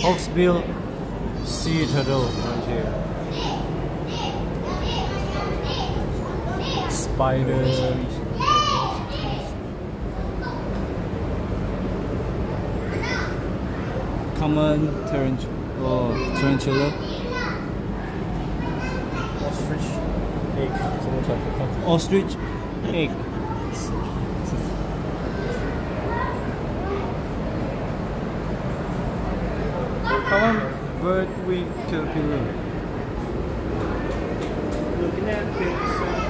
Hawksbill sea turtle right here. Spiders. Common tarantula. Ostrich egg. Ostrich egg. Common bird wing caterpillar. Looking at this.